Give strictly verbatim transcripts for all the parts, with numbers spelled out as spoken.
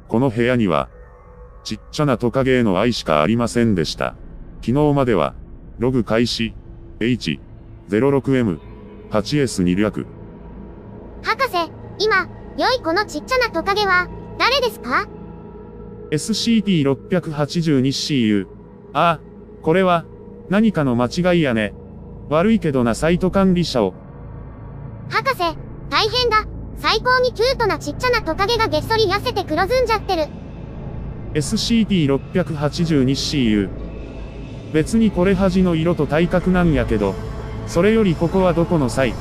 この部屋には、ちっちゃなトカゲへの愛しかありませんでした。昨日までは、ログ開始、エイチゼロろくエムはちエス に略。 博士、今、良いこのちっちゃなトカゲは、誰ですか？ エスシーティーろっぴゃくはちじゅうにシーユー。ああ、これは、何かの間違いやね。悪いけどなサイト管理者を。 博士、大変だ。最高にキュートなちっちゃなトカゲがげっそり痩せて黒ずんじゃってる。 エスシーティーろっぴゃくはちじゅうにシーユー。別にこれ端の色と体格なんやけど、それよりここはどこの際？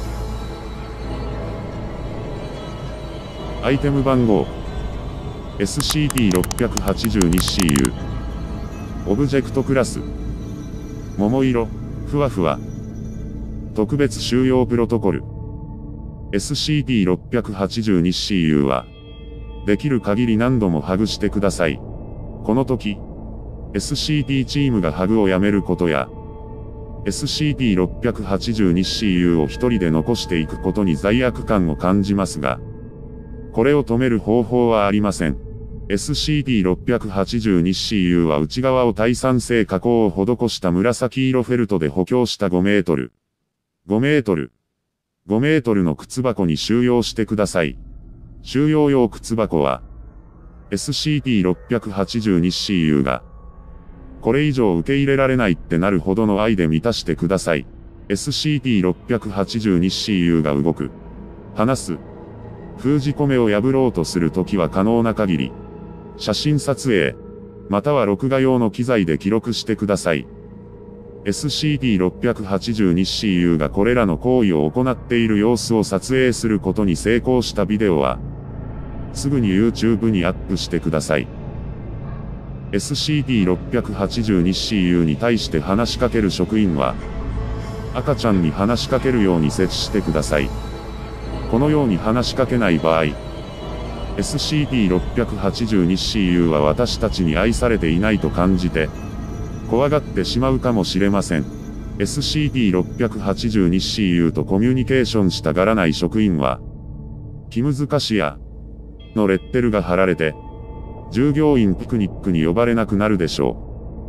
アイテム番号 エスシーティーろっぴゃくはちじゅうにシーユー。オブジェクトクラス桃色、ふわふわ。特別収容プロトコル エスシーティーろっぴゃくはちじゅうにシーユー は、できる限り何度もハグしてください。この時、エスシーティー チームがハグをやめることや、エスシーティーろっぴゃくはちじゅうにシーユー を一人で残していくことに罪悪感を感じますが、これを止める方法はありません。エスシーティーろっぴゃくはちじゅうにシーユー は内側を耐酸性加工を施した紫色フェルトで補強したごメートル。ごメートル。ごメートルの靴箱に収容してください。収容用靴箱は、エスシーティーろっぴゃくはちじゅうにシーユー が、これ以上受け入れられないってなるほどの愛で満たしてください。エスシーティーろっぴゃくはちじゅうにシーユー が動く。話す。封じ込めを破ろうとするときは可能な限り、写真撮影、または録画用の機材で記録してください。エスシーティーろっぴゃくはちじゅうにシーユー がこれらの行為を行っている様子を撮影することに成功したビデオは、すぐに YouTube にアップしてください。エスシーティーろっぴゃくはちじゅうにシーユー に対して話しかける職員は、赤ちゃんに話しかけるように接してください。このように話しかけない場合、エスシーティーろっぴゃくはちじゅうにシーユー は私たちに愛されていないと感じて、怖がってしまうかもしれません。エスシーティーろっぴゃくはちじゅうにシーユー とコミュニケーションしたがらない職員は、気難しや、のレッテルが貼られて、従業員ピクニックに呼ばれなくなるでしょ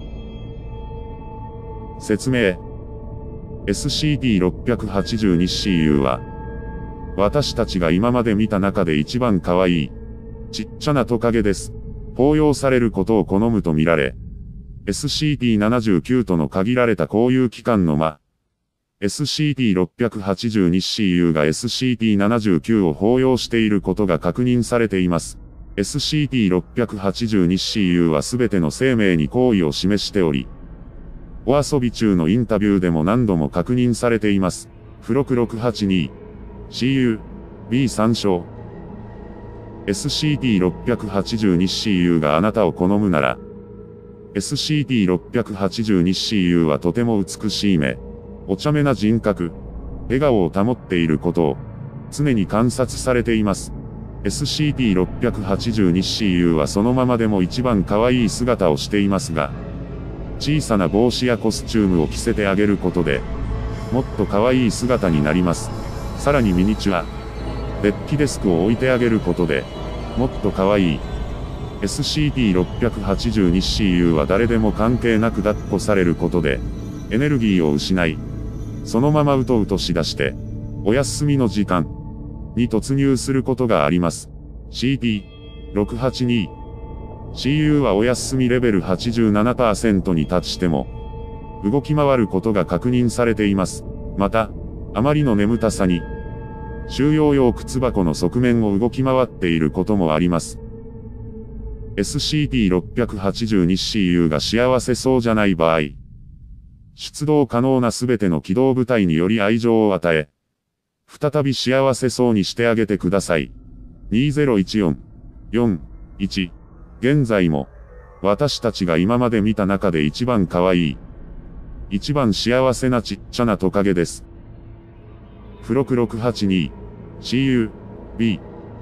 う。説明。エスシーティーろっぴゃくはちじゅうにシーユー は、私たちが今まで見た中で一番可愛い、ちっちゃなトカゲです。抱擁されることを好むと見られ、エスシーティーななじゅうきゅう との限られた交友期間の間、エスシーティーろっぴゃくはちじゅうにシーユー が エスシーティーななじゅうきゅう を抱擁していることが確認されています。エスシーティーろっぴゃくはちじゅうにシーユー はすべての生命に好意を示しており、お遊び中のインタビューでも何度も確認されています。付録ろくはちに、シーユー、ビー 参照。エスシーティーろっぴゃくはちじゅうにシーユー があなたを好むなら、エスシーティーろっぴゃくはちじゅうにシーユー はとても美しい目、お茶目な人格、笑顔を保っていることを、常に観察されています。エスシーティーろっぴゃくはちじゅうにシーユー はそのままでも一番可愛い姿をしていますが、小さな帽子やコスチュームを着せてあげることで、もっと可愛い姿になります。さらにミニチュア、デッキデスクを置いてあげることで、もっと可愛い。エスシーティーろっぴゃくはちじゅうにシーユー は誰でも関係なく抱っこされることで、エネルギーを失い、そのままうとうとしだして、お休みの時間に突入することがあります。シーティーろくはちに シーユー はお休みレベル はちじゅうななパーセント に達しても、動き回ることが確認されています。また、あまりの眠たさに、収容用靴箱の側面を動き回っていることもあります。エスシーティーろっぴゃくはちじゅうにシーユー が幸せそうじゃない場合、出動可能なすべての機動部隊により愛情を与え、再び幸せそうにしてあげてください。にせんじゅうよん、よん、いち。現在も、私たちが今まで見た中で一番可愛い、一番幸せなちっちゃなトカゲです。付録ろくはちに、シーユー、ビー。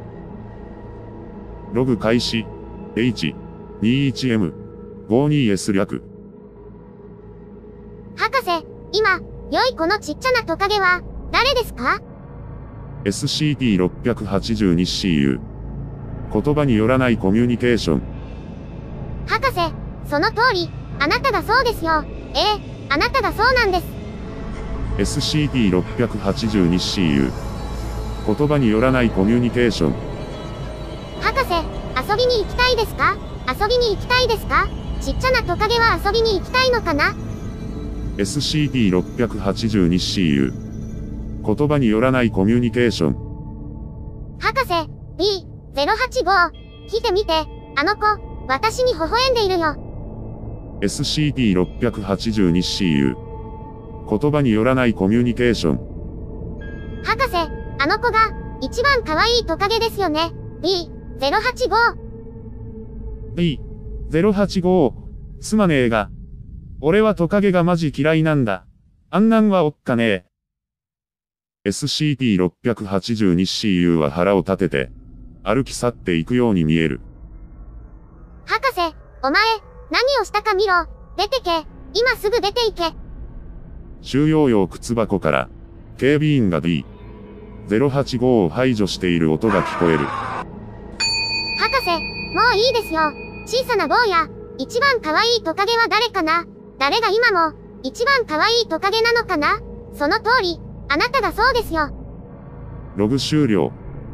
ログ開始、エイチにじゅういちエム、ごじゅうにエス 略。 博士、今、良いこのちっちゃなトカゲは、誰ですか？ エスシーティーろっぴゃくはちじゅうにシーユー。 言葉によらないコミュニケーション。 博士、その通り、あなたがそうですよ。ええ、あなたがそうなんです。 エスシーティーろっぴゃくはちじゅうにシーユー。言葉によらないコミュニケーション。 博士、遊びに行きたいですか？遊びに行きたいですか？ちっちゃなトカゲは遊びに行きたいのかな？ エスシーティーろっぴゃくはちじゅうにシーユー。言葉によらないコミュニケーション。 博士、ビーゼロはちご、来てみて、あの子、私に微笑んでいるよ。 エスシーティーろっぴゃくはちじゅうにシーユー。言葉によらないコミュニケーション。 博士、あの子が、一番可愛いトカゲですよね。ビーゼロはちご。 ビーゼロはちご。すまねえが。俺はトカゲがマジ嫌いなんだ。あんなんはおっかねえ。エスシーティーろっぴゃくはちじゅうにシーユー は腹を立てて、歩き去っていくように見える。 博士、お前、何をしたか見ろ。出てけ。今すぐ出て行け。 収容用靴箱から、警備員が ビーゼロはちご を排除している音が聞こえる。 博士、もういいですよ。小さな坊や、一番可愛いトカゲは誰かな？誰が今も、一番可愛いトカゲなのかな？その通り、あなたがそうですよ。 ログ終了。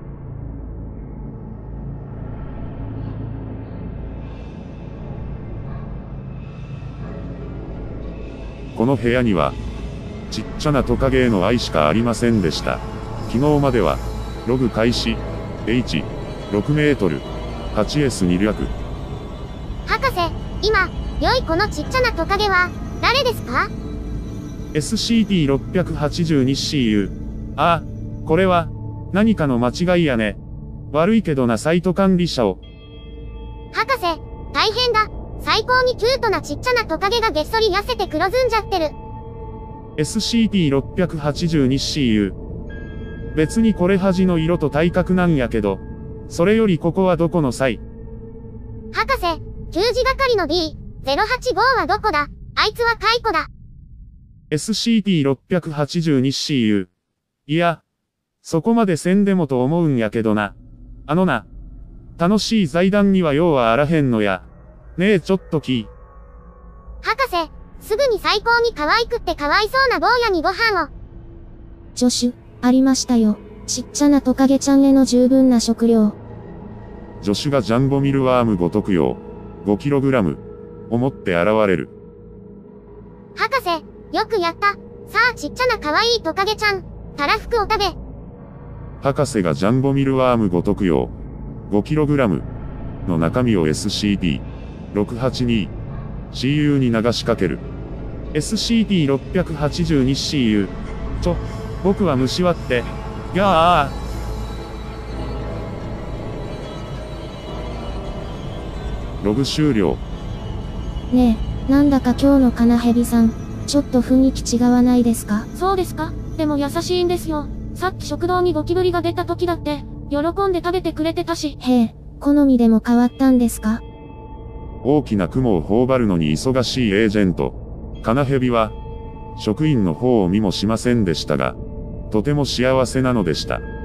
この部屋には、ちっちゃなトカゲへの愛しかありませんでした。昨日までは、ログ開始、エイチ、ろくメートル、はちエス に略。 博士、今、良いこのちっちゃなトカゲは、誰ですか？ エスシーティーろっぴゃくはちじゅうにシーユー。ああ、これは、何かの間違いやね。悪いけどなサイト管理者を。 博士、大変だ。最高にキュートなちっちゃなトカゲがげっそり痩せて黒ずんじゃってる。 エスシーティーろっぴゃくはちじゅうにシーユー。別にこれ端の色と体格なんやけど、それよりここはどこの際？ 博士、給仕係の ビーゼロはちご はどこだ？あいつは解雇だ。 エスシーティーろっぴゃくはちじゅうにシーユー。いや、そこまでせんでもと思うんやけどな。あのな、楽しい財団には用はあらへんのや。ねえちょっとき。 博士、すぐに最高に可愛くってかわいそうな坊やにご飯を。 助手、ありましたよ。ちっちゃなトカゲちゃんへの十分な食料。 助手がジャンボミルワームご特用、ごキログラム、を持って現れる。 博士、よくやった。さあちっちゃな可愛いトカゲちゃん、たらふくを食べ。 博士がジャンボミルワームご特用、ごキログラム、の中身を エスシーティーろくはちにシーユー に流しかける。エスシーティーろっぴゃくはちじゅうにシーユー。ちょ、僕は虫割って。やあ。ログ終了。 ねえ、なんだか今日のカナヘビさん、ちょっと雰囲気違わないですか？ そうですか？でも優しいんですよ。さっき食堂にゴキブリが出た時だって、喜んで食べてくれてたし。 へえ、好みでも変わったんですか？ 大きな雲を頬張るのに忙しいエージェント。カナヘビは、職員の方を見もしませんでしたが、とても幸せなのでした。